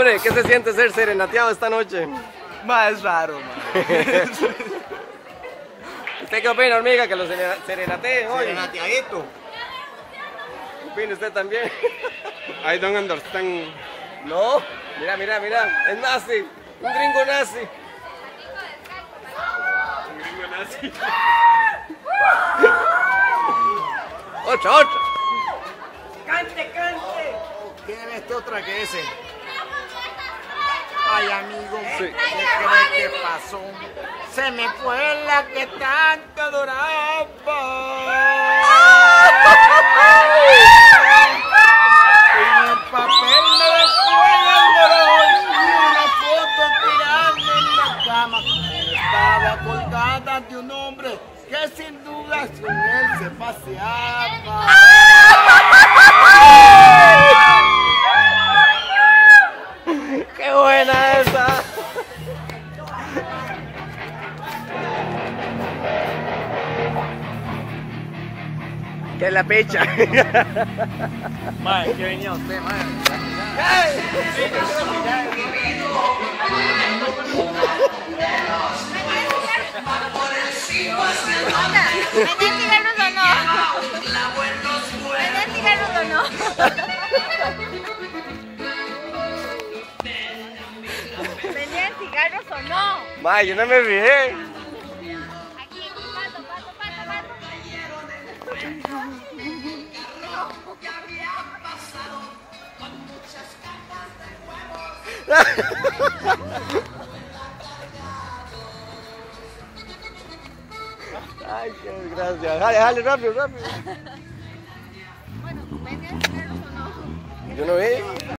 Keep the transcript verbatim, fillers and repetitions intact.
Hombre, ¿qué se siente ser serenateado esta noche? Ma, es raro, ma. ¿Usted qué opina, hormiga, que lo serenateen hoy? Serenateadito. ¿Qué opina usted también? I don't understand. No, mira, mira, mira, es nazi, un gringo nazi. Un gringo nazi. Otra, otra. Cante, cante. ¿Quién es este otra que ese? Ay, amigo, Sí. ¿qué crees que pasó? Se me fue la que tanto adoraba. En el papel me después el dolor y una foto tirada en la cama. Estaba colgada de un hombre que sin duda con él se paseaba. ¡Qué buena esa! ¿Qué es la pecha? Madre, ¿qué venía usted, madre? ¿Venden cigarros o no? ¿Venden cigarros o no? ¿Vendían cigarros o no? May, yo no me fijé. Aquí, pato, pato, pato, pato. Ay, qué desgracia. Dale, dale, rápido, rápido. Bueno, ¿vendían cigarros o no? Yo no vi.